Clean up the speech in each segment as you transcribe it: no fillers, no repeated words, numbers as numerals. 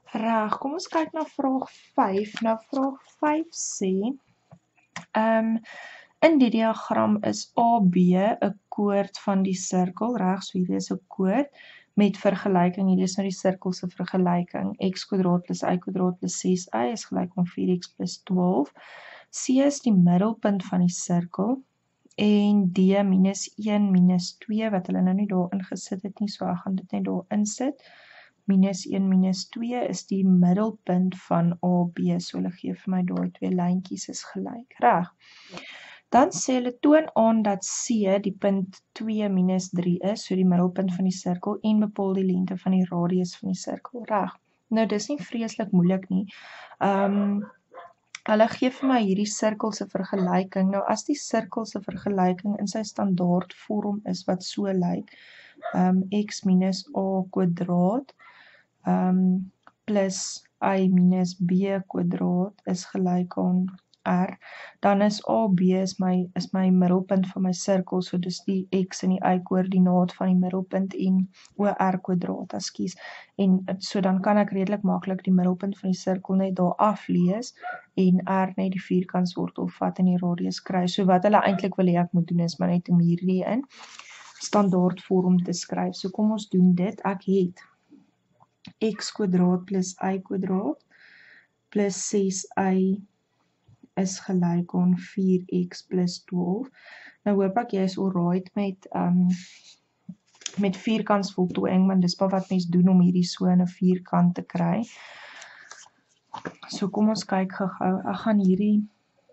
Reg, kom ons kyk na vraag 5. Nou vraag 5 sê, in die diagram is AB 'n koord van die sirkel, reg, so hierdie is 'n koord met vergelyking, hierdie is nou die sirkel se vergelyking, x² plus y² plus 6y is gelyk aan 4x plus 12. C is die middelpunt van die sirkel en D minus 1 minus 2 wat hulle nou nie daar ingesit het nie, so ek gaan dit net daar insit. Minus 1 minus 2 is die middelpunt van AB, so hulle gee vir my daai twee lyntjies is gelyk, reg. Dan sê hulle toon aan dat C die punt 2 minus 3 is, so die middelpunt van die sirkel, en bepaal die lengte van die radius van die sirkel, reg. Nou dis nie vreeslik moeilik nie. Hulle gee vir my hierdie sirkel se vergelyking. Nou as die sirkel se vergelyking in sy standaard vorm is wat so lyk, x minus a kwadraat plus y minus b kwadraat is gelyk aan r, dan is AB is my middelpunt van my sirkel, so dis die x en die y koördinaat van die middelpunt en r kwadraat, ekskuus. En so dan kan ek redelik maklik die middelpunt van die sirkel net daar aflees en r net die vierkantswortel vat en die radius kry. So wat hulle eintlik wil hê ek moet doen is maar net om hierdie in standaard vorm te skryf. So kom ons doen dit. Ek het x² plus y² plus 6y is gelyk aan 4x plus 12. Nou hoop ek jy is alright met vierkantsvoltooiing, want dis maar wat mens doen om hierdie so in 'n vierkant te kry. So kom ons kyk gou-gou. Ek gaan hierdie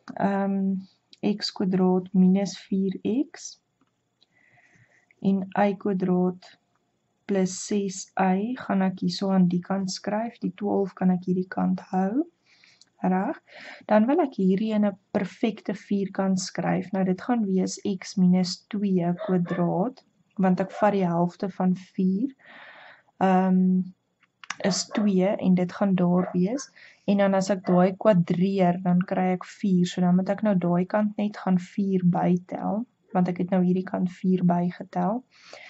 x² minus 4x en y² plus 6y gaan ek hierso aan die kant skryf. Die 12 kan ek hierdie kant hou. Reg? Dan wil ek hierdie in 'n perfekte vierkant skryf. Nou dit gaan wees x minus 2 kwadraat, want ek vat die helfte van 4 is 2 en dit gaan daar wees. En dan as ek daai kwadreer, dan kry ek 4. So dan moet ek nou daai kant net gaan 4 bytel, want ek het nou hierdie kant 4 bygetel.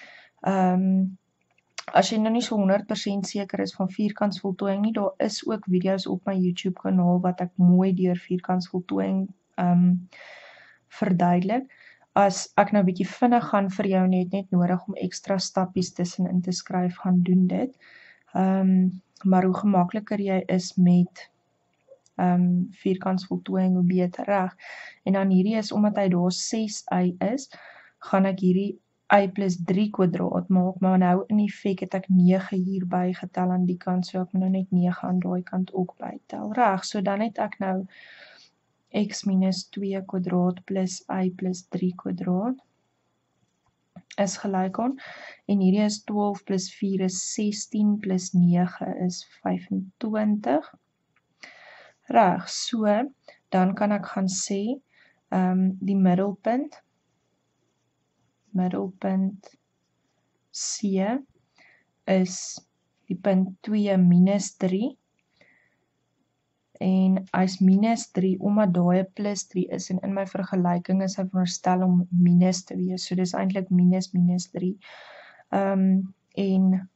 As jy nou nie so 100% seker is van vierkantsvoltooiing nie, daar is ook video's op my YouTube kanaal wat ek mooi deur vierkantsvoltooiing verduidelik. As ek nou bietjie vinnig gaan vir jou net nodig om ekstra stappies tussenin te skryf, gaan doen dit. Maar hoe gemakliker jy is met vierkantsvoltooiing, hoe beter, reg. En dan hierdie is, omdat hy daar 6y is, gaan ek hierdie y plus 3 kwadraat maak, maar nou in effek het ek 9 hier bygetel aan die kant, so ek moet nou net 9 aan daai kant ook bytel, reg. So dan het ek nou x minus 2 kwadraat plus y plus 3 kwadraat is gelyk aan, en hierdie is 12 plus 4 is 16 plus 9 is 25. Reg, so dan kan ek gaan sê die middelpunt C is die punt 2 minus 3 en hy's minus 3 omdat daai plus 3 is en in my vergelyking is hy veronderstel om minus te wees, so dis eintlik minus 3 en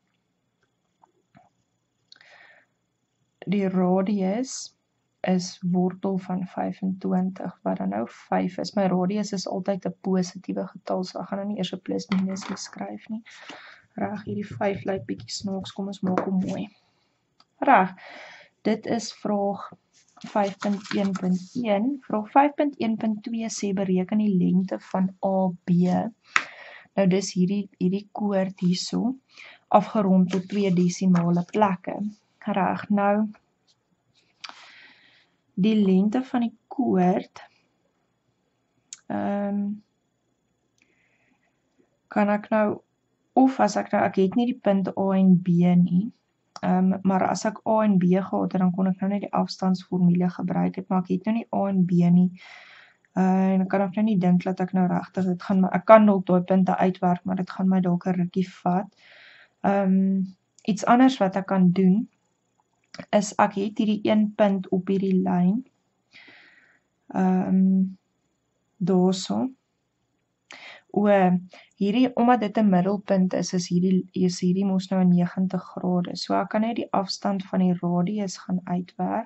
die radius is wortel van 25, wat dan nou 5 is. My radius is altyd 'n positiewe getal, so ek gaan nou nie eers 'n plus minus skryf nie. Reg, hierdie 5 lyk bietjie snaaks, kom ons maak hom mooi. Reg, dit is vraag 5.1.1. Vraag 5.1.2 sê bereken die lengte van AB. Nou dis hierdie koord hierso, afgerond tot 2 desimale plekke. Reg, nou die lengte van die koord kan ek nou, of as ek nou, ek het nie die punt A en B nie, maar as ek A en B gehad het, dan kon ek nou net die afstandsformule gebruik het, maar ek het nou nie A en B nie, en dan kan ek nou nie dink dat ek nou regtig, ek kan dalk daai punte uitwerk, maar dit gaan my dalk 'n rukkie vat. Iets anders wat ek kan doen, is ek het hierdie een punt op hierdie lyn, daarso, omdat dit 'n middelpunt is hierdie mos nou 90 grade. So ek kan net die afstand van die radius gaan uitwerk.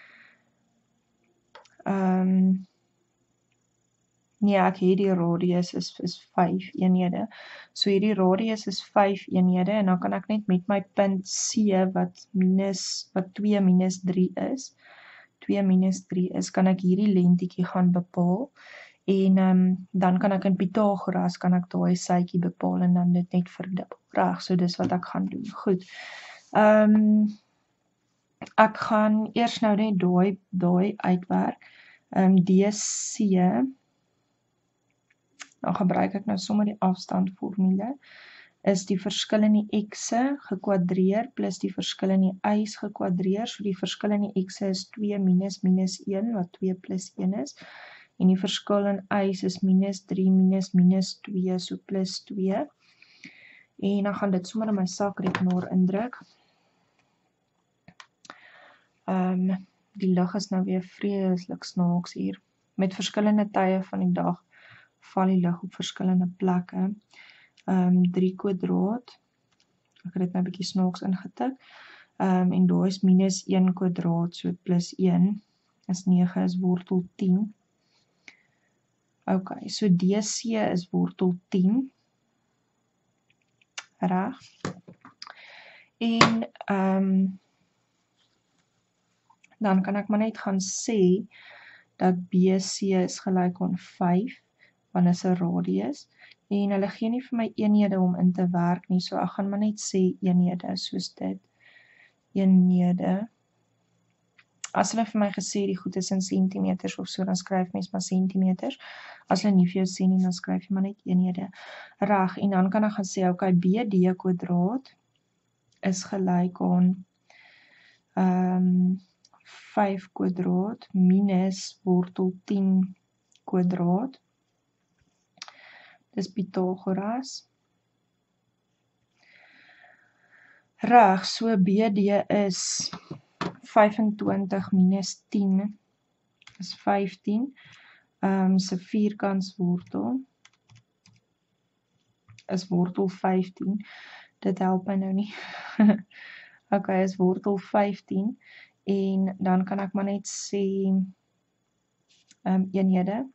Nee, ek het die radius is 5 eenhede. So hierdie radius is 5 eenhede en dan kan ek net met my punt C wat 2 minus 3 is. 2 minus 3 is, kan ek hierdie lengtetjie gaan bepaal. En dan kan ek in Pythagoras kan ek daai sytjie bepaal en dan dit net verdubbel. Reg, so dis wat ek gaan doen. Goed. Ek gaan eers nou net daai uitwerk. DC, dan gebruik ek nou sommer die afstandformule, is die verskil in die x'e gekwadreer plus die verskil in die y's gekwadreer. So die verskil in die x'e is 2 minus 1 wat 2 plus 1 is. En die verskil in y's is minus 3 minus 2, so plus 2. En dan gaan dit sommer in my sakrekenaar indruk. Die lig is nou weer vreeslik snaaks hier. Met verskillende tye van die dag val die lig op verskillende plekke. 3 kwadraat. Ek het dit nou 'n bietjie snaaks ingetik. En daar is minus 1 kwadraat, so plus 1 is 9 is wortel 10. Ok, so DC is wortel 10. Reg. En dan kan ek maar net gaan sê dat BC is gelyk aan 5, want is 'n radius. En hulle gee nie vir my eenhede om in te werk nie, so ek gaan maar net sê eenhede, soos dit. Eenhede. As hulle vir my gesê die goed is in sentimeters of so, dan skryf mens maar sentimeters. As hulle nie vir jou sê nie, dan skryf jy maar net eenhede. Reg, en dan kan ek gaan sê, ok, BD kwadraat is gelyk aan 5 kwadraat minus wortel 10 kwadraat. Dis Pythagoras. Reg, so BD is 25 minus 10 is 15. Se vierkantswortel is wortel 15. Dit help my nou nie. Ok, is wortel 15. En dan kan ek maar net sê eenhede.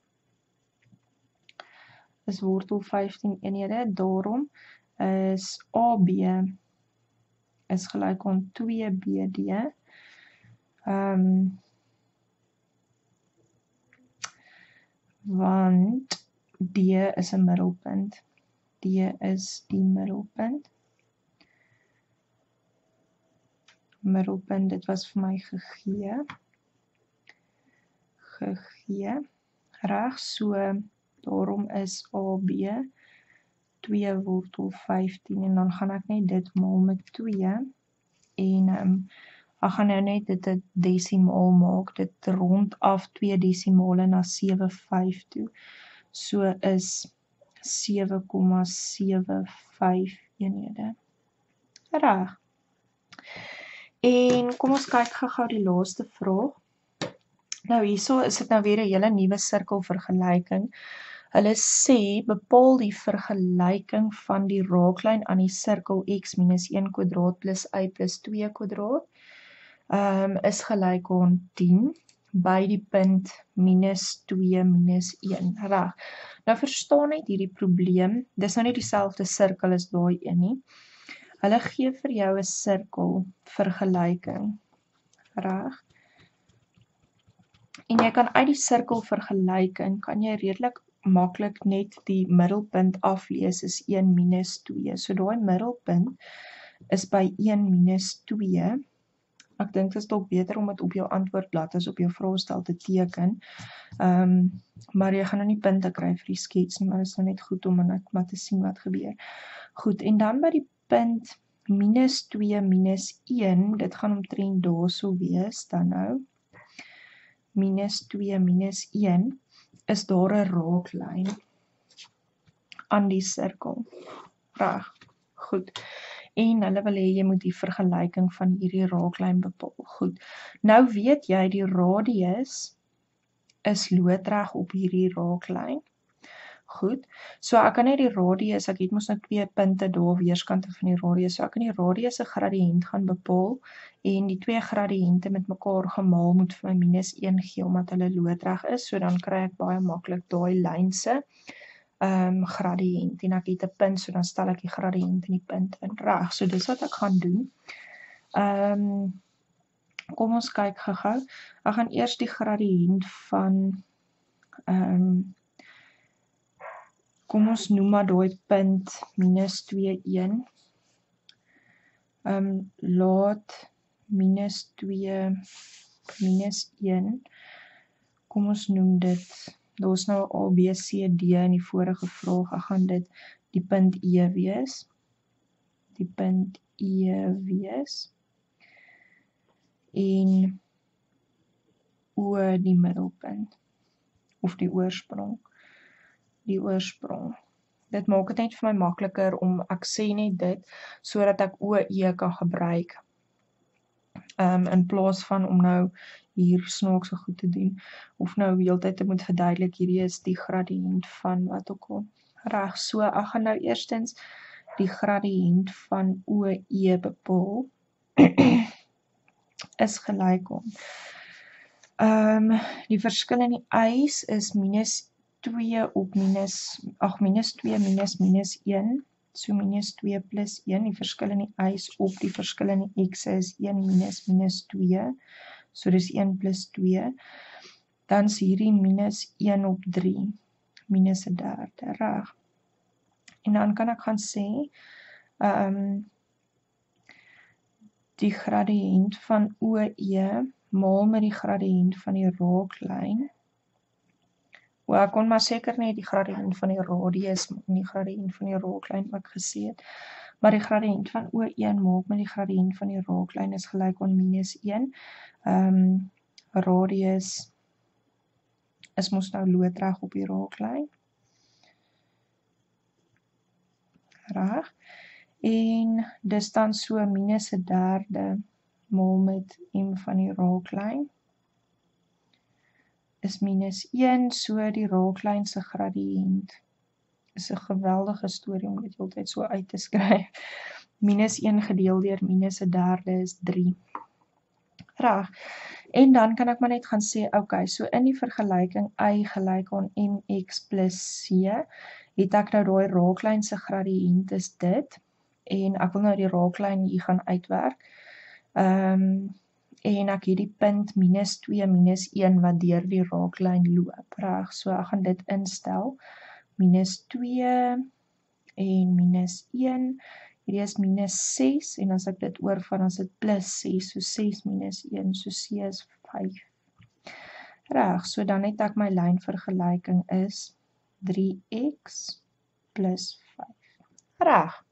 Is wortel 15 eenhede. Daarom is AB is gelyk aan 2BD. Want D is 'n middelpunt. D is die middelpunt. Middelpunt, dit was vir my gegee. Reg, so daarom is AB 2 wortel 15 en dan gaan ek net dit maal met 2 en ek gaan nou net dit 'n desimaal maak, dit rond af 2 desimale na 7,5 toe. So is 7,75 eenhede. Reg. En kom ons kyk gou die laaste vraag. Nou hierso is dit nou weer 'n hele nuwe sirkelvergelyking. Hulle sê bepaal die vergelyking van die raaklyn aan die sirkel x minus 1 kwadraat plus y plus 2 kwadraat is gelyk aan 10 by die punt minus 2 minus 1. Reg. Nou verstaan net hierdie probleem. Dis nou nie dieselfde sirkel as daai een nie. Hulle gee vir jou 'n sirkel vergelyking. Reg. En jy kan uit die sirkelvergelyking kan jy redelik maklik net die middelpunt aflees is 1 minus 2. So daai middelpunt is by 1 minus 2. Ek dink dit is dalk beter om dit op jou antwoordblad as op jou vraestel te teken. Maar jy gaan nou nie punte kry vir die skets nie, maar dit is nou net goed om net maar te sien wat gebeur. Goed, en dan by die punt minus 2 minus 1, dit gaan omtrent daarso wees dan nou. Minus 2 minus 1 is daar 'n raaklyn aan die sirkel. Reg. Goed. En hulle wil hê jy moet die vergelyking van hierdie raaklyn bepaal. Goed. Nou weet jy die radius is loodreg op hierdie raaklyn. Goed, so ek kan net die radius, ek het mos nou 2 punte daar weerskante van die radius, so ek kan die radius se gradiënt gaan bepaal en die 2 gradiënte met mekaar gemaal moet vir my -1 gee omdat hulle loodreg is, so dan kry ek baie maklik daai lyn se gradiënt en ek het 'n punt, so dan stel ek die gradiënt in die punt in. Reg, so dis wat ek gaan doen. Kom ons kyk gou-gou. Ek gaan eers die gradiënt van kom ons noem maar daai punt -2, 1. Laat -2, -1. Kom ons noem dit, daar is nou A, B, C, D in die vorige vraag. Ek gaan dit die punt E wees. Die punt E wees. En O die middelpunt. Of die oorsprong. Die oorsprong. Dit maak dit net vir my makliker om, ek sê net dit, sodat ek OE kan gebruik. In plaas van om nou hier snaakse goed te doen, of nou heeltyd te moet verduidelik, hierdie is die gradiënt van wat ook al. Reg, so ek gaan nou eerstens die gradiënt van OE bepaal. Is gelyk aan. Die verskil in die y's is -2 op -2 minus -1, so -2 plus 1, die verskil in die y's op die verskil in die x'e is 1 minus -2, so dis 1 plus 2, dan is hierdie -1 op 3, minus 1/3, reg. En dan kan ek gaan sê, die gradiënt van OE maal met die gradiënt van die raaklyn. Ek kon maar seker net die gradiënt van die radius en die gradiënt van die raaklyn ook gesê het. Maar die gradiënt van O1 maak met die gradiënt van die raaklyn is gelyk aan -1. Radius is mos nou loodreg op die raaklyn. Reg. En dis dan so -1/3 maal met m van die raaklyn is -1, so die raaklyn se gradiënt is 'n geweldige storie om dit heeltyd so uit te skryf. -1 gedeel deur -1/3 is 3. Reg. En dan kan ek maar net gaan sê, okay, so in die vergelyking y gelyk aan mx plus c, het ek nou daai raaklyn se gradiënt is dit, en ek wil nou die raaklyn hier gaan uitwerk. En ek het die punt -2 -1 wat deur die raaklyn loop, reg, so ek gaan dit instel, -2 en -1, hierdie is -6, en as ek dit oorvat, dan is dit +6, so 6 -1, so C is 5. Reg, so dan het ek my lynvergelyking is 3x plus 5. Reg.